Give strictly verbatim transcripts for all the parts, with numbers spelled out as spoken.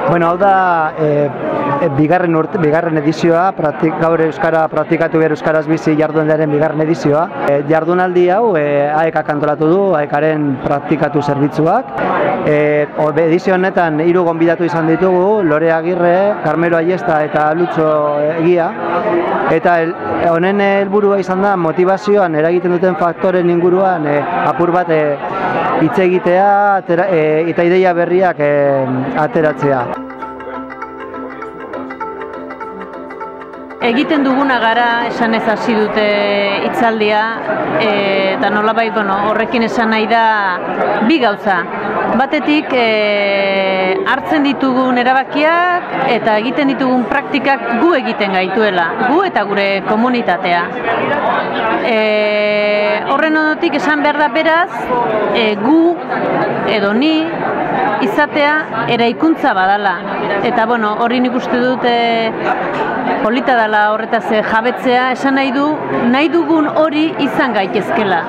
Bueno, hau da e, e, bigarren, urte, bigarren edizioa, praktik, gaur euskara praktikatu behar euskaraz bizi jardunaldiaren bigarren edizioa. E, jardunaldi hau e, aekak antolatu du, aekaren praktikatu zerbitzuak. E, o, edizio honetan hiru gonbidatu izan ditugu, Lore Agirre, Carmelo Aiesta eta Lutxo Egia. Eta el, honen helburua izan da motivazioan eragiten duten faktoren inguruan e, apur bat e, hitz egitea atera, e, eta ideia berriak e, ateratzea. Egiten duguna gara, esan ez hasi dute hitzaldia, e, eta nolabait, bueno, horrekin esan nahi da bi gauza. Batetik, e, hartzen ditugun erabakiak eta egiten ditugun praktikak gu egiten gaituela, gu eta gure komunitatea. E, horren ondotik esan behar da beraz, e, gu edo ni izatea eraikuntza badala. Eta bueno, hori nik uste dute polita dela horretaz jabetzea, esan nahi du, nahi dugun hori izan gaitezkela.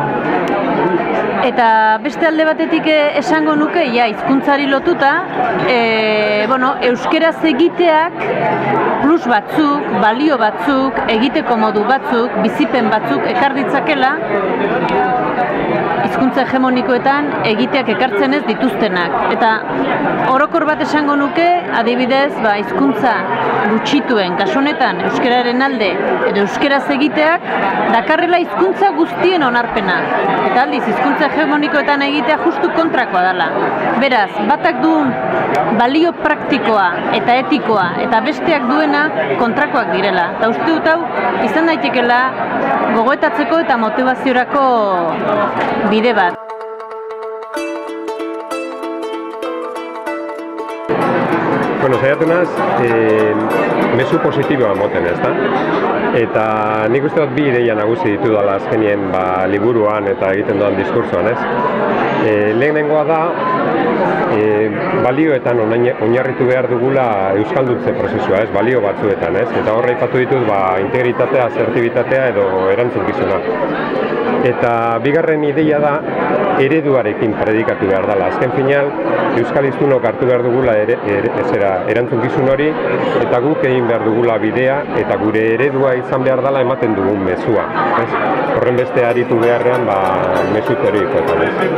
Eta beste alde batetik esango nuke, ja, hizkuntzari lotuta, e, bueno, euskeraz egiteak plus batzuk, balio batzuk, egiteko modu batzuk, bizipen batzuk ekar ditzakela, hizkuntza hegemonikoetan egiteak ekartzen ez dituztenak. Eta orokor bat esango nuke, adibidez, ba, hizkuntza gutxituen, kasu honetan euskararen alde edo euskeraz egiteak dakarrela hizkuntza guztien onarpena. Eta aldiz, hizkuntza hegemonikoetan egitea justu kontrakoa dela. Beraz, batak duen balio praktikoa eta etikoa eta besteak duena kontrakoak direla. Eta uste dut hau izan daitekela gogoetatzeko eta motivaziorako bide bat. Bueno, saiatu naz, e, mezu positiboa moten, ez da? Eta nik uste dut bi ideia nagusi ditu dala azkenien ba, liburuan eta egiten dudan diskursoan, ez? E, lehenengoa da, e, balioetan oinarritu behar dugula euskaldutze prozesua, ez? Balio batzuetan, ez? Eta horre aipatu ditut ba, integritatea, asertibitatea edo erantzukizuna. Eta bigarren ideia da, ereduarekin predikatu behar dela. Azken final, euskal hiztunok hartu behar dugula ere, ere, ezera, erantzukizun hori, eta guk egin behar dugula bidea, eta gure eredua izan behar dela ematen dugun mezua. Ez? Horren beste aritu beharrean, ba, mezu teorikoetan, ez?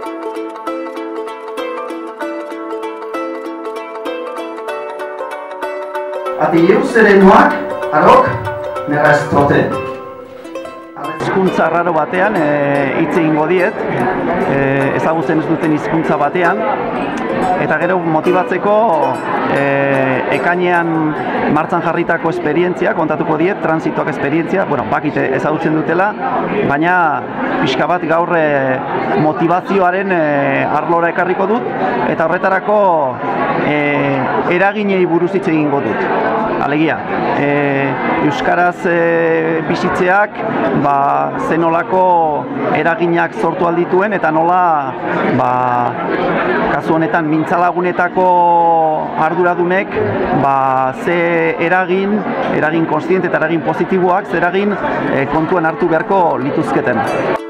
Atiluz ereduak, arok, nera estrote. Hizkuntza raro batean hitz egingo diet, e, ezagutzen ez duten hizkuntza batean, eta gero motibatzeko e, ekainean martxan jarritako esperientzia, kontatuko diet, transitoak esperientzia, bueno, bakite ezagutzen dutela, baina pixka bat gaur e, motivazioaren e, arlora ekarriko dut, eta horretarako e, eraginei buruz hitz egingo dut. Alegia, e, euskaraz e, bizitzeak ba, zenolako eraginak sortu aldituen eta nola ba, kasu honetan mintzalagunetako arduradunek ba, ze eragin, eragin konstiente eta eragin positiboak, ze eragin e, kontuan hartu beharko lituzketen.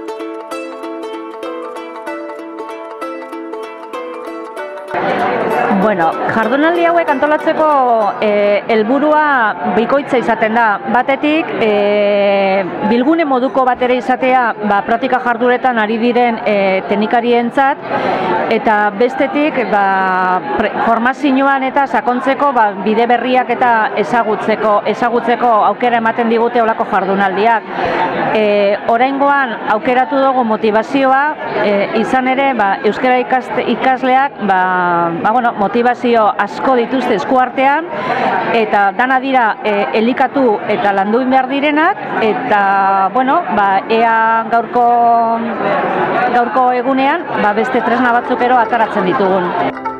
Bueno, jardunaldi hauek antolatzeko helburua e, bikoitza izaten da. Batetik, e, bilgune moduko bat ere izatea ba, praktika jarduretan ari diren e, teknikarientzat, eta bestetik ba, pre, formazioan eta sakontzeko ba, bide berriak eta ezagutzeko, ezagutzeko aukera ematen digute olako jardunaldiak. E, oraingoan aukeratu dugu motivazioa, e, izan ere ba, euskara ikaste, ikasleak ba, ba, bueno, motivazio asko dituzte eskuartean, eta dana dira e, elikatu eta landuin behar direnak, eta bueno, ba, ea gaurko, gaurko egunean ba, beste tresna batzuk ero ataratzen ditugun.